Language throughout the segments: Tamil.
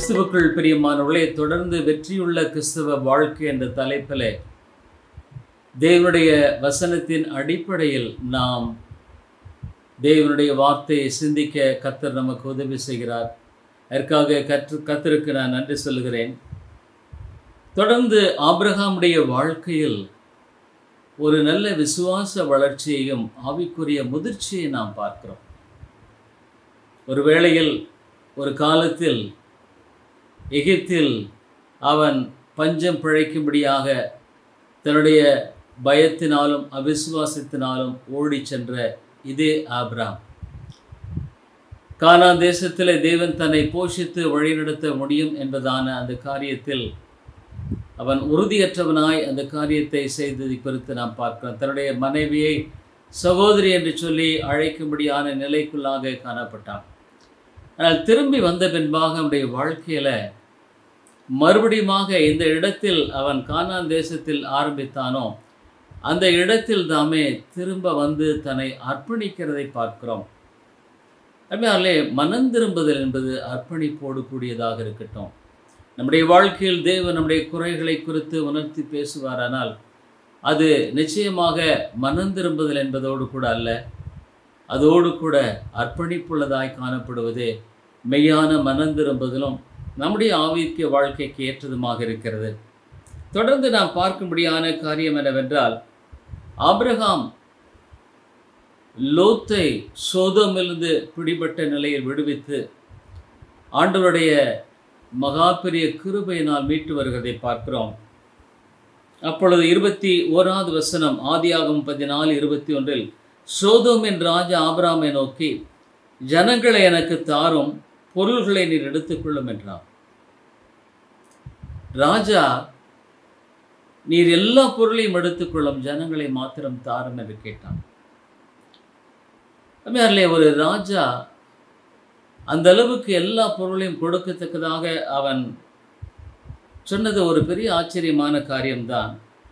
கிறிஸ்துவுக்குள் பிரியமானவர்களே, தொடர்ந்து வெற்றியுள்ள கிறிஸ்தவ வாழ்க்கை என்ற தலைப்பிலே தேவனுடைய வசனத்தின் அடிப்படையில் நாம் தேவனுடைய வார்த்தையை சிந்திக்க கர்த்தர் நமக்கு உதவி செய்கிறார். அதற்காக கர்த்தருக்கு நான் நன்றி சொல்லுகிறேன். தொடர்ந்து ஆபிரகாமுடைய வாழ்க்கையில் ஒரு நல்ல விசுவாச வளர்ச்சியையும் ஆவிக்குரிய முதிர்ச்சியை நாம் பார்க்கிறோம். ஒரு வேளையில் ஒரு காலத்தில் எகிப்தில் அவன் பஞ்சம் பிழைக்கும்படியாக தன்னுடைய பயத்தினாலும் அவிசுவாசத்தினாலும் ஓடி சென்ற இதே ஆபிரகாம் கானான் தேசத்தில் தேவன் தன்னை போஷித்து வழிநடத்த முடியும் என்பதான அந்த காரியத்தில் அவன் உறுதியற்றவனாய் அந்த காரியத்தை செய்ததை குறித்து நாம் பார்க்கிறோம். தன்னுடைய மனைவியை சகோதரி என்று சொல்லி அழைக்கும்படியான நிலைக்குள்ளாக காணப்பட்டான். ஆனால் திரும்பி வந்த பின்பாக அவனுடைய வாழ்க்கையில் மறுபடியுமாக இந்த இடத்தில் அவன் கானான் தேசத்தில் ஆரம்பித்தானோ அந்த இடத்தில் தாமே திரும்ப வந்து தன்னை அர்ப்பணிக்கிறதை பார்க்கிறோம். அதனாலே மனம் திரும்புதல் என்பது அர்ப்பணிப்போடு கூடியதாக இருக்கட்டும். நம்முடைய வாழ்க்கையில் தேவன் நம்முடைய குறைகளை குறித்து உணர்த்தி பேசுவாரானால் அது நிச்சயமாக மனம் திரும்புதல் என்பதோடு கூட அல்ல, அதோடு கூட அர்ப்பணிப்புள்ளதாய் காணப்படுவதே மெய்யான மனம் திரும்புதலும் நம்முடைய ஆவிக்கு வாழ்க்கைக்கு ஏற்றதுமாக இருக்கிறது. தொடர்ந்து நாம் பார்க்கும்படியான காரியம் என்னவென்றால், ஆபிரகாம் லோத்தை சோதோமிலிருந்து பிடிபட்ட நிலையில் விடுவித்து ஆண்டவருடைய மகா பெரிய கிருபையினால் மீட்டு வருகிறதை பார்க்கிறோம். அப்பொழுது 21வது வசனம், ஆதியாகமம் 14:21, சோதோமின் ராஜா ஆபிரகாமை நோக்கி, ஜனங்களை எனக்கு தாரும், பொருள்களை நீர் எடுத்துக்கொள்ளும் என்றார். ராஜா, நீர் எல்லா பொருளையும் எடுத்துக்கொள்ளும், ஜனங்களை மாத்திரம் தாரும் என்று கேட்டான். ஒரு ராஜா அந்த அளவுக்கு எல்லா பொருளையும் கொடுக்கத்தக்கதாக அவன் சொன்னது ஒரு பெரிய ஆச்சரியமான காரியம்தான்.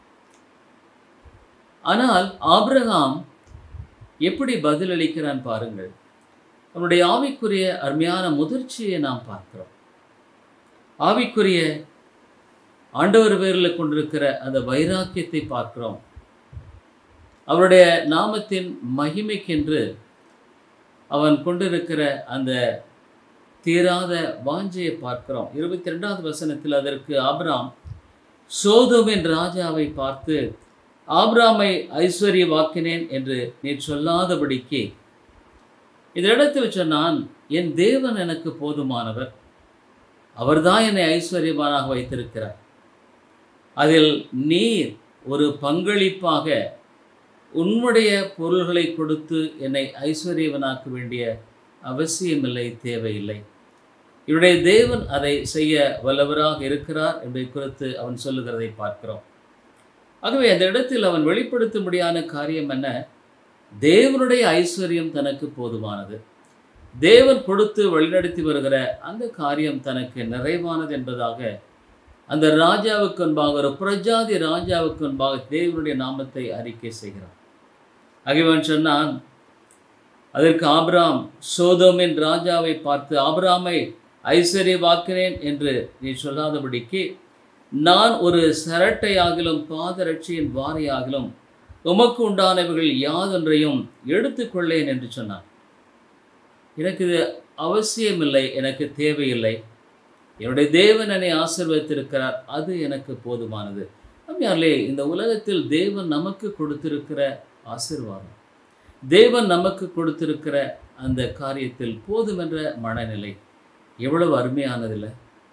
ஆனால் ஆபிரகாம் எப்படி பதிலளிக்கிறான் பாருங்கள். அவனுடைய ஆவிக்குரிய அருமையான முதிர்ச்சியை நாம் பார்க்கிறோம். ஆவிக்குரிய ஆண்டவர் பேரில் கொண்டிருக்கிற அந்த வைராக்கியத்தை பார்க்கிறோம். அவருடைய நாமத்தின் மகிமைக்கென்று அவன் கொண்டிருக்கிற அந்த தீராத வாஞ்சையை பார்க்கிறோம். 22வது வசனத்தில் அதற்கு ஆபிரகாம் சோதோமின் ராஜாவை பார்த்து, ஆபிரகாமை ஐஸ்வர்யவாக்கினேன் என்று நீ சொல்லாதபடிக்கு இந்த இடத்தில் சொன்னான், என் தேவன் எனக்கு போதுமானவர், அவர்தான் என்னை ஐஸ்வர்யவானாக வைத்திருக்கிறார். அதில் நீர் ஒரு பங்களிப்பாக உன்னுடைய பொருள்களை கொடுத்து என்னை ஐஸ்வர்யவனாக்க வேண்டிய அவசியமில்லை, தேவையில்லை. இவருடைய தேவன் அதை செய்ய வல்லவராக இருக்கிறார் என்பதை குறித்து அவன் சொல்லுகிறதை பார்க்கிறோம். ஆகவே அந்த இடத்தில் அவன் வெளிப்படுத்தும்படியான காரியம் என்ன? தேவனுடைய ஐஸ்வர்யம் தனக்கு போதுமானது, தேவன் கொடுத்து வழிநடத்தி வருகிற அந்த காரியம் தனக்கு நிறைவானது என்பதாக அந்த ராஜாவுக்கு முன்பாக, ஒரு பிரஜாதி ராஜாவுக்கு முன்பாக தேவனுடைய நாமத்தை அறிக்கை செய்கிறான். ஆகியவன் சொன்னான், அதற்கு ஆபிரகாம் சோதோமின் ராஜாவை பார்த்து, ஆபிரகாமை ஐஸ்வர்யவாக்கினேன் என்று நீ சொல்லாதபடிக்கு நான் ஒரு சரட்டையாகிலும் பாதரட்சியின் வாரையாகிலும் உமக்கு உண்டானவர்கள் யாதொன்றையும் எடுத்துக்கொள்ளேன் என்று சொன்னான். எனக்கு இது அவசியமில்லை, எனக்கு தேவையில்லை, என்னுடைய தேவன் என்னை ஆசீர்வதித்திருக்கிறார், அது எனக்கு போதுமானது. நம்மாலே இந்த உலகத்தில் தேவன் நமக்கு கொடுத்திருக்கிற ஆசீர்வாதம், தேவன் நமக்கு கொடுத்திருக்கிற அந்த காரியத்தில் போதுமென்ற மனநிலை எவ்வளவு அருமையானதில்லை?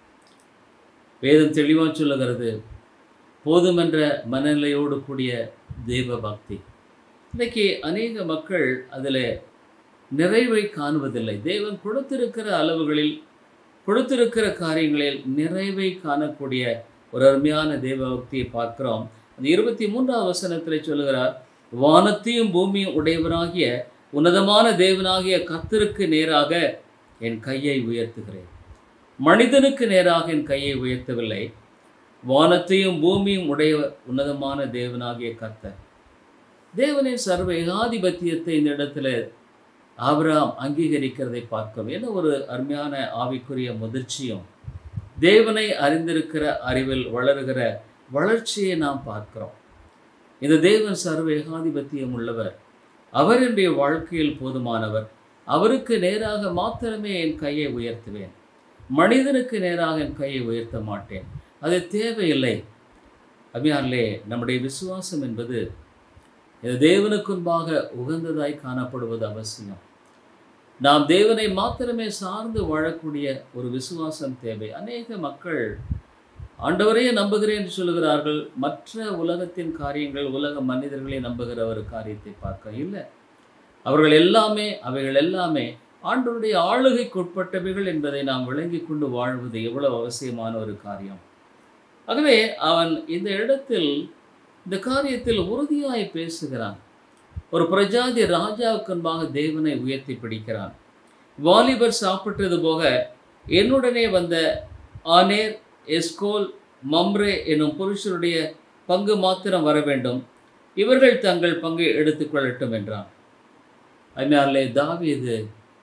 வேதம் தெளிவாக சொல்லுகிறது, போதுமென்ற மனநிலையோடு கூடிய தெய்வ பக்தி. இன்றைக்கு அநேக மக்கள் அதில் நிறைவை காணுவதில்லை. தேவன் கொடுத்திருக்கிற அளவுகளில், கொடுத்திருக்கிற காரியங்களில் நிறைவை காணக்கூடிய ஒரு அருமையான தெய்வ பக்தியை பார்க்கிறோம். அந்த 23வது வசனத்தில் சொல்லுகிறார், வானத்தையும் பூமியும் உடையவராகிய உன்னதமான தேவனாகிய கர்த்தருக்கு நேராக என் கையை உயர்த்துகிறேன். மனிதனுக்கு நேராக என் கையை உயர்த்தவில்லை, வானத்தையும் பூமியும் உடைய உன்னதமான தேவனாகிய கர்த்தர். தேவனின் சர்வ ஏகாதிபத்தியத்தை இந்த இடத்துல ஆபிரகாம் அங்கீகரிக்கிறதை பார்க்கிறோம். என்ன ஒரு அருமையான ஆவிக்குரிய முதிர்ச்சியும் தேவனை அறிந்திருக்கிற அறிவில் வளருகிற வளர்ச்சியை நாம் பார்க்கிறோம். இந்த தேவன் சர்வ ஏகாதிபத்தியம் உள்ளவர். அவர் என்னுடைய வாழ்க்கையில் போதுமானவர். அவருக்கு நேராக மாத்திரமே என் கையை உயர்த்துவேன். மனிதனுக்கு நேராக என் கையை உயர்த்த மாட்டேன். அது தேவையில்லை. அபியாரிலே நம்முடைய விசுவாசம் என்பது இந்த தேவனுக்கு முன்பாக உகந்ததாய் காணப்படுவது அவசியம். நாம் தேவனை மாத்திரமே சார்ந்து வாழக்கூடிய ஒரு விசுவாசம் தேவை. அநேக மக்கள் ஆண்டவரையே நம்புகிறேன் என்று சொல்லுகிறார்கள். மற்ற உலகத்தின் காரியங்கள், உலக மனிதர்களை நம்புகிற ஒரு காரியத்தை பார்க்க இல்லை. அவைகள் எல்லாமே ஆண்டவருடைய ஆளுகைக்கு உட்பட்டவைகள் என்பதை நாம் விளங்கி கொண்டு வாழ்வது எவ்வளவு அவசியமான ஒரு காரியம். ஆகவே அவன் இந்த இடத்தில் இந்த காரியத்தில் உறுதியாய் பேசுகிறான். ஒரு பிரஜாதி ராஜாவுக்கு முன்பாக தேவனை உயர்த்தி பிடிக்கிறான். வாலிபர் சாப்பிட்டது போக என்னுடனே வந்த ஆனேர், எஸ்கோல், மம்ரே என்னும் புருஷருடைய பங்கு மாத்திரம் வர வேண்டும். இவர்கள் தங்கள் பங்கை எடுத்துக்கொள்ளட்டும் என்றான். அதனாலே தாவீது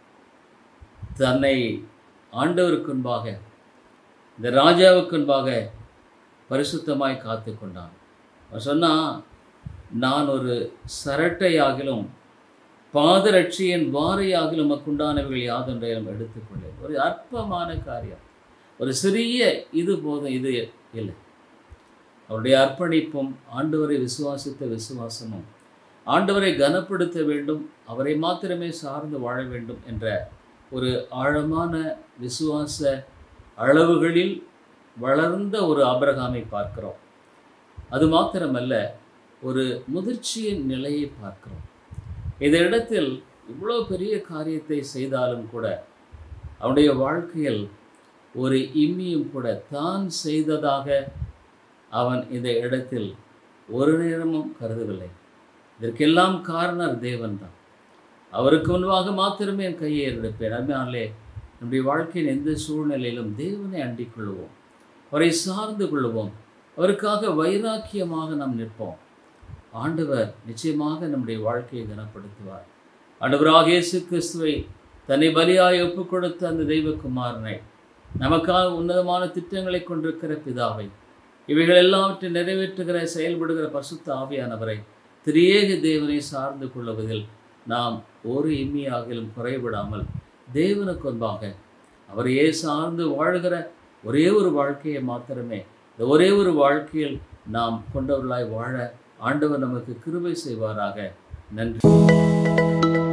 தன்னை ஆண்டவருக்கு முன்பாக, இந்த ராஜாவுக்கு முன்பாக பரிசுத்தமாய் காத்து கொண்டான். அவன் சொன்னான், நான் ஒரு சரட்டையாகிலும் பாதரட்சியின் வாரையாகிலும் உமக்குண்டானவைகள் யாதொன்றையும் எடுத்துக்கொள்ளேன். ஒரு அற்பமான காரியம், ஒரு சிறிய இது போதும், இது இல்லை. அவருடைய அர்ப்பணிப்பும் ஆண்டவரை விசுவாசித்த விசுவாசமும், ஆண்டவரை கனப்படுத்த வேண்டும், அவரை மாத்திரமே சார்ந்து வாழ வேண்டும் என்ற ஒரு ஆழமான விசுவாச அளவுகளில் வளர்ந்த ஒரு ஆபிரகாமை பார்க்கிறோம். அது மாத்திரமல்ல, ஒரு முதிர்ச்சியின் நிலையை பார்க்கிறோம். இந்த இடத்தில் இவ்வளோ பெரிய காரியத்தை செய்தாலும் கூட அவனுடைய வாழ்க்கையில் ஒரு இம்மியும் கூட தான் செய்ததாக அவன் இந்த இடத்தில் ஒரு நேரமும் கருதவில்லை. இதற்கெல்லாம் காரணர் தேவன் தான். அவருக்கு முன்பாக மாத்திரமே என் கையை எடுப்பேன். அதனாலே நம்முடைய வாழ்க்கையின் எந்த சூழ்நிலையிலும் தேவனை அண்டிக் கொள்வோம், அவரை சார்ந்து கொள்வோம், அவருக்காக வைராக்கியமாக நாம் நிற்போம். ஆண்டவர் நிச்சயமாக நம்முடைய வாழ்க்கையை கனப்படுத்துவார். ஆண்டவராக இயேசு கிறிஸ்துவை தன்னை பலியாய் ஒப்புக் கொடுத்த அந்த தெய்வகுமாரனை, நமக்காக உன்னதமான திட்டங்களை கொண்டிருக்கிற பிதாவை, இவைகள் எல்லாவற்றை நிறைவேற்றுகிற செயல்படுகிற பரிசுத்த ஆவியானவரை, திரியேக தேவனை சார்ந்து கொள்வதில் நாம் ஒரு இம்மியாகிலும் குறைவிடாமல் தேவனுக்கு முன்பாக அவரையே சார்ந்து வாழ்கிற ஒரே ஒரு வாழ்க்கையை மாத்திரமே, இந்த ஒரே ஒரு வாழ்க்கையில் நாம் கொண்டவர்களாய் வாழ ஆண்டவர் நமக்கு கிருபை செய்வாராக. நன்றி.